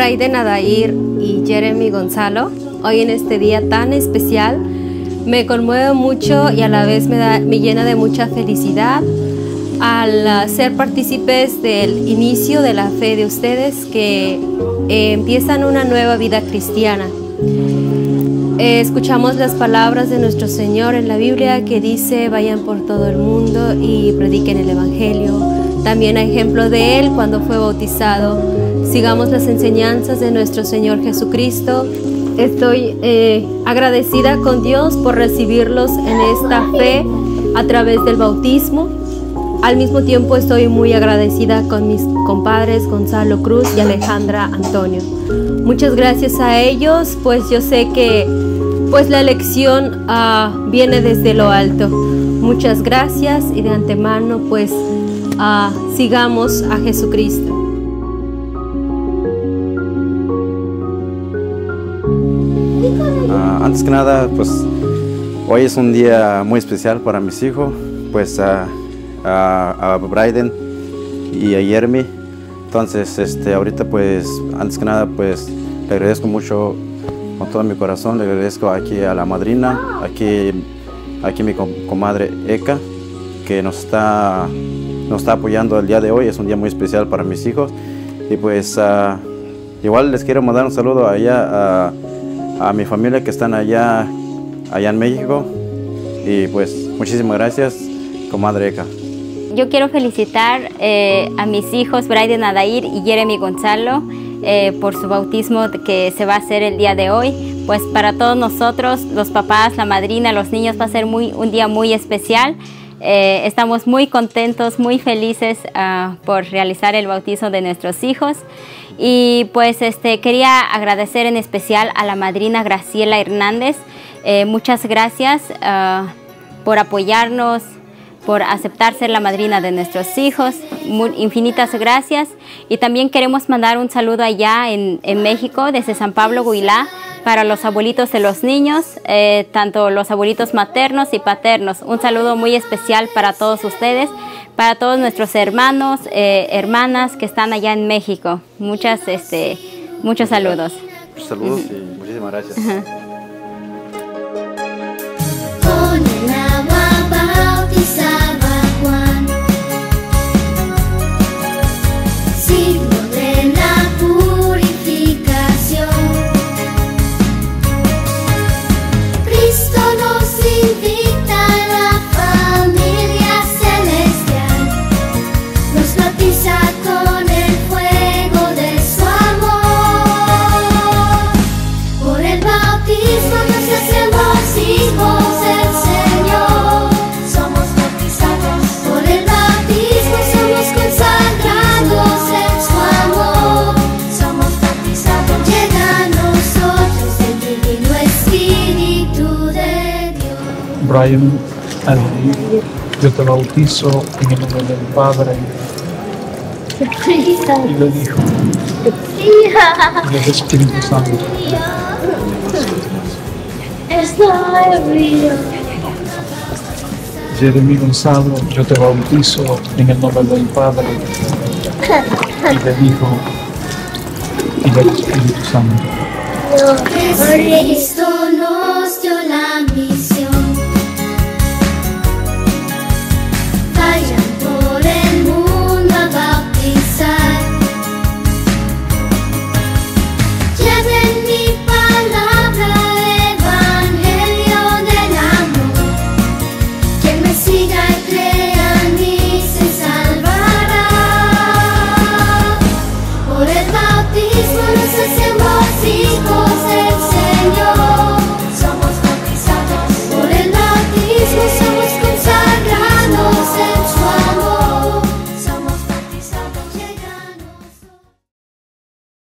Brayden Adair y Jeremy Gonzalo, hoy en este día tan especial, me conmueve mucho y a la vez me llena de mucha felicidad al ser partícipes del inicio de la fe de ustedes que empiezan una nueva vida cristiana. Escuchamos las palabras de nuestro Señor en la Biblia que dice: vayan por todo el mundo y prediquen el Evangelio. También hay ejemplo de Él cuando fue bautizado. Sigamos las enseñanzas de nuestro Señor Jesucristo. Estoy agradecida con Dios por recibirlos en esta fe a través del bautismo. Al mismo tiempo estoy muy agradecida con mis compadres Gonzalo Cruz y Alejandra Antonio. Muchas gracias a ellos, pues yo sé que la elección viene desde lo alto. Muchas gracias y de antemano pues sigamos a Jesucristo. Antes que nada, pues hoy es un día muy especial para mis hijos, pues a Brayden y a Jeremy. Entonces, ahorita pues, antes que nada, pues le agradezco mucho con todo mi corazón, le agradezco aquí a la madrina, aquí mi comadre Eka, que nos está apoyando el día de hoy. Es un día muy especial para mis hijos y pues igual les quiero mandar un saludo allá a mi familia que están allá en México y pues muchísimas gracias, comadre Eka. Yo quiero felicitar a mis hijos Brayden Adair y Jeremy Gonzalo por su bautismo que se va a hacer el día de hoy. Pues para todos nosotros, los papás, la madrina, los niños, va a ser un día muy especial. Estamos muy contentos, muy felices por realizar el bautizo de nuestros hijos. Y pues quería agradecer en especial a la madrina Graciela Hernández. Muchas gracias por apoyarnos, por aceptar ser la madrina de nuestros hijos. Infinitas gracias. Y también queremos mandar un saludo allá en México, desde San Pablo, Huilá, para los abuelitos de los niños, tanto los abuelitos maternos y paternos. Un saludo muy especial para todos ustedes, para todos nuestros hermanos, hermanas que están allá en México. Muchos saludos. Muchos saludos y muchísimas gracias. Con el agua bautizaba Juan, signo de la purificación. Cristo nos invita a la familia celestial, nos bautiza con el fuego de su amor. Por el bautismo nos hacemos hijos del Señor, somos bautizados. Por el bautismo somos consagrados en su amor, somos bautizados. Llega a nosotros el divino Espíritu de Dios. Brayden Adair, yo te bautizo en el nombre del Padre y del Hijo y del Espíritu Santo. Jeremy Gonzalo, yo te bautizo en el nombre del Padre y del Hijo y del Espíritu Santo. Cristo